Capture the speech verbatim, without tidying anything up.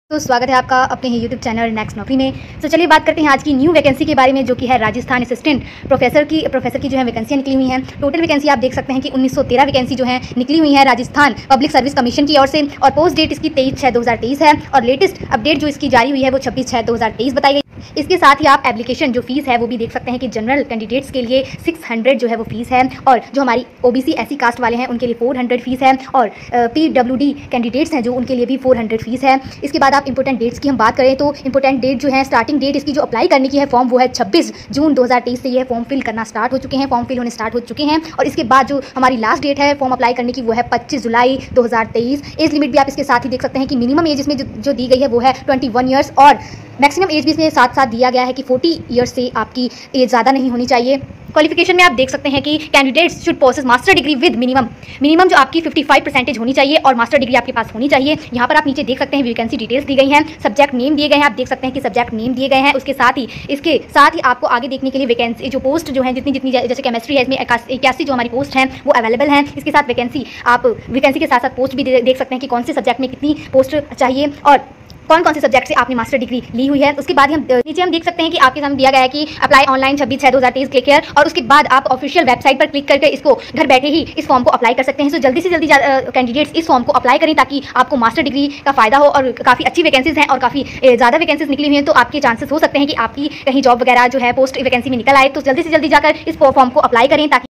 तो स्वागत है आपका अपने ही यूट्यूब चैनल नेक्स्ट नौकरी में। तो चलिए बात करते हैं आज की न्यू वैकेंसी के बारे में, जो कि है राजस्थान असिस्टेंट प्रोफेसर की प्रोफेसर की जो है वैकेंसियाँ निकली हुई हैं। टोटल वैकेंसी आप देख सकते हैं कि उन्नीस सौ तेरह वैकेंसी जो है निकली हुई है राजस्थान पब्लिक सर्विस कमीशन की ओर से, और पोस्ट डेट इसकी तेईस छः दो हज़ार तेईस है, और लेटेस्ट अपडेट जो इसकी जारी हुई है वो छब्बीस छः दो हज़ार तेईस बताई गई। इसके साथ ही आप एप्लीकेशन जो फीस है वो भी देख सकते हैं कि जनरल कैंडिडेट्स के लिए सिक्स हंड्रेड जो है वो फीस है, और जो हमारी ओबीसी एससी कास्ट वाले हैं उनके लिए फोर हंड्रेड फीस है, और पीडब्ल्यूडी कैंडिडेट्स हैं जो उनके लिए भी फोर हंड्रेड फीस है। इसके बाद आप इंपॉर्टेंट डेट्स की हम बात करें तो इंपॉर्टेंट डेट जो है, स्टार्टिंग डेट इसकी जो अप्लाई करने की है फॉर्म वो है छब्बीस जून दो हज़ार तेईस से ये फॉर्म फिल करना स्टार्ट हो चुके हैं, फॉर्म फिल होने स्टार्ट हो चुके हैं। और इसके बाद जो हमारी लास्ट डेट है फॉर्म अप्लाई करने की वो है पच्चीस जुलाई दो हज़ार तेईस। एज लिमिट भी आप इसके साथ ही देख सकते हैं कि मिनिमम एज इसमें जो, जो दी गई है वो है ट्वेंटी वन ईयर्स, और मैक्सिमम एज भी इसमें साथ साथ दिया गया है कि फोर्टी ईयर्स से आपकी एज ज़्यादा नहीं होनी चाहिए। क्वालिफिकेशन में आप देख सकते हैं कि candidates should possess master degree with minimum minimum जो आपकी पचपन परसेंटेज होनी चाहिए, और मास्टर डिग्री आपके पास होनी चाहिए। यहाँ पर आप नीचे देख सकते हैं वैकेंसी डिटेल्स दी गई हैं, सब्जेक्ट नेम दिए गए हैं, आप देख सकते हैं कि सब्जेक्ट नेम दिए गए हैं। उसके साथ ही इसके साथ ही आपको आगे देखने के लिए वैकेंसी जो पोस्ट जो है जितनी जितनी जैसे केमिस्ट्री है इसमें इक्यासी जो हमारी पोस्ट हैं वो अवेलेबल हैं। इसके साथ वैकेंसी आप वैकेंसी के साथ साथ पोस्ट भी देख सकते हैं कि कौन से सब्जेक्ट में कितनी पोस्ट चाहिए और कौन कौन से सब्जेक्ट से आपने मास्टर डिग्री ली हुई है। उसके बाद हम नीचे हम देख सकते हैं कि आपके सामने दिया गया है कि अप्लाई ऑनलाइन छब्बीस छः दो हज़ार तेईस क्लिक हियर, और उसके बाद आप ऑफिशियल वेबसाइट पर क्लिक करके इसको घर बैठे ही इस फॉर्म को अप्लाई कर सकते हैं। तो जल्दी से जल्दी कैंडिडेट्स इस फॉर्म को अप्लाई करें ताकि आपको मास्टर डिग्री का फायदा हो, और काफ़ी अच्छी वैकेंसीज हैं और काफ़ी ज़्यादा वैकेंसीज निकली हुई हैं, तो आपके चांसेस हो सकते हैं कि आपकी कहीं जॉब वगैरह जो है पोस्ट वैकेंसी में निकल आए। तो जल्दी से जल्दी जाकर इस फॉर्म को अप्लाई करें ताकि